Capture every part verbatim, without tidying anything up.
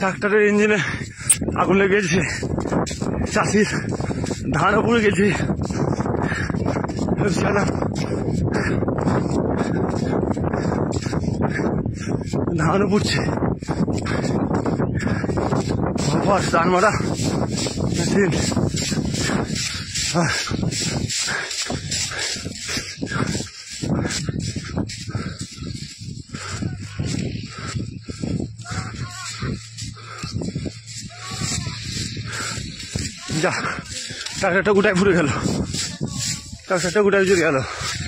ট্রাক্টরের ইঞ্জিনে আগুন লেগেছে, চাষির ধানও পুড়ে গেছে। ধানও পুড়ছে, ধান মারা মেশিন। যা ট্রাক্টরটা গোটায় পুড়ে গেল, ট্রাক্টরটা গোটায় চলে গেল।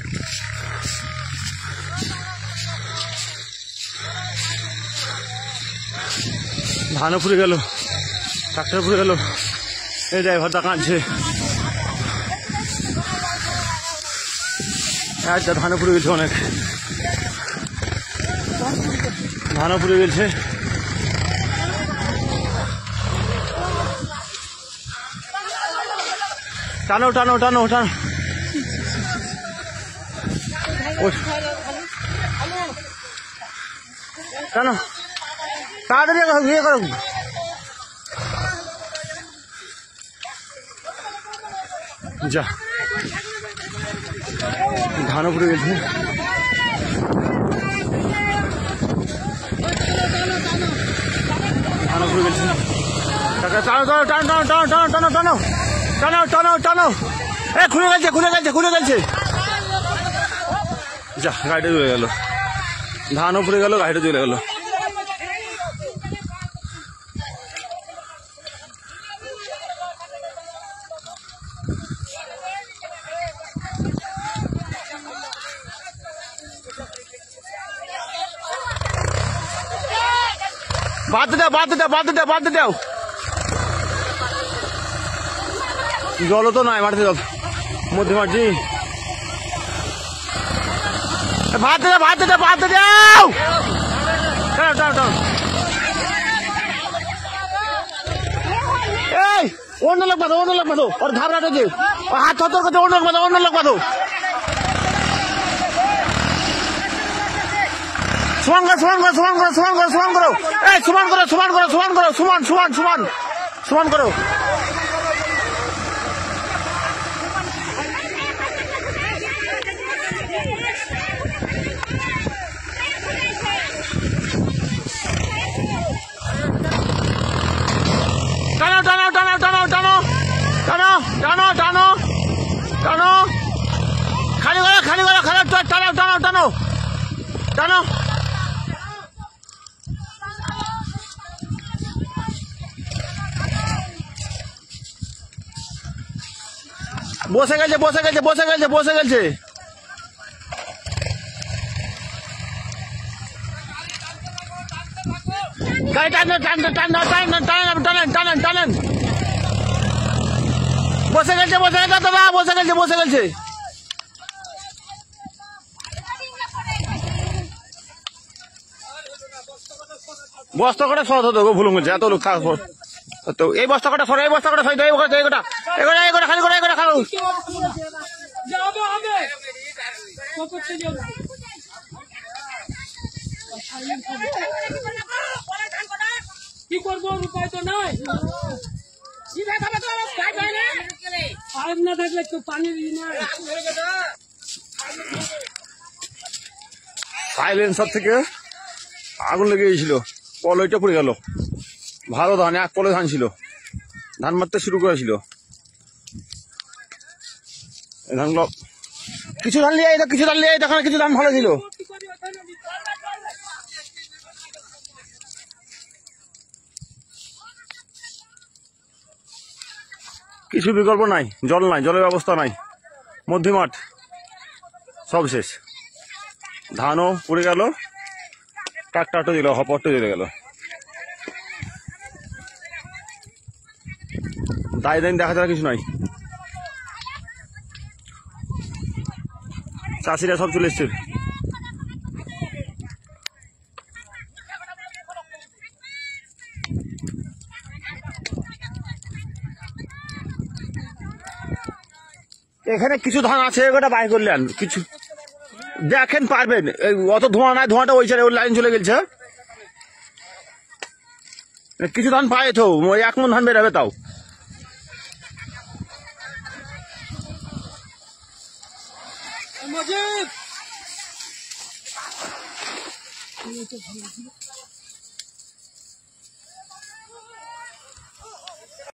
ধানও পুড়ে গেল, ট্রাক্টর পুড়ে গেল। এই ড্রাইভারটা কাঁদছে, একটা ধানও পুড়ে গেছে, অনেক ধানও পুড়ে গেছে। টানো টানো টানো টানো টানো তাড়াতাড়ি ইয়ে করো। যা ধানও পুড়ে গেছে। ধানও পুড়ে গেছে। টানো টানো টানো টানো টানো টানো টানো টানো টানো টানো এ খুলে গেছে, খুলে গেছে, খুলে গেছে। যা গাড়িটা চলে গেল, ধানও পুড়ে গেল, গাড়িটা চলে গেল। বাদ দাও, বাদ দাও, বাদ দাও, বাদ দাও। জলও তো নয় মাঠে, জল মধ্যে মাঠি। ভাত দাও, ভাত দাও, ভাত দাও। এই অন্য লোক বাঁধো, অন্য লোক বাঁধো, ওর ধার রাখে হাত হতর করতে, অন্য লোক বাঁধো, অন্য লোক বাঁধো। সমান করো, সমান করো, সমান করো, সমান করো, সমান করো। এই সমান করো, সমান করো, সমান করো, সমান সমান সমান সমান করো। টানো টানো টানো টানো টানো টানো টানো টানো টানো খালি করো, খালি করো, খারাপ টানো টানো টানো টানো। বসে গেছে, বসে গেছে, বসে গেছে, বসে গেছে। গাড়ি টানেন, টানেন, টানেন, টানেন, টানেন, টানেন, টানেন, টানেন। বসে গেছে, বসে গেছে দাদা, বসে গেছে, বসে গেছে। বস্তা কটা সহজ হতো গো, ভুলুম গেছে, এত লোক থাকবো তো। এই বস্তা কটা সরে, এই বস্তা কটা সরে, এই কটা, এই কটা, এই কটা, এই কটা, খালি করে, এই কটা খালো। কি করবো, উপায় তো নাই। পাইপ না থাকলে তো পানি সাইলেন্সার থেকে আগুন লেগে গেছিল, কলইটা পড়ে গেল। ভালো ধান, এক কলে ধান ছিল, ধান মারতে শুরু করেছিল। ধানগুলো কিছু ধান নিয়ে, কিছু ধান নিয়ে, তখন কিছু ধান ভালো ছিল। কিছু বিকল্প নাই, জল নাই, জলের ব্যবস্থা নাই, মধ্যমাঠ সব শেষ। ধানও পুড়ে গেল, ট্রাক্টরটা দিল, হপরটা চলে গেল। দায় দায় দেখা যাওয়ার কিছু নাই। চাষিরা সব চলে এসছে। এখানে কিছু ধান আছে, ওটা বাই করলেন, কিছু দেখেন পারবেন। অত ধোঁয়া নাই, ধোঁয়াটা ওই সাইডে ওর লাইন চলে গেছে। কিছু ধান পায় তো, ওই এক মন ধান বেরোবে তাও। মজিদ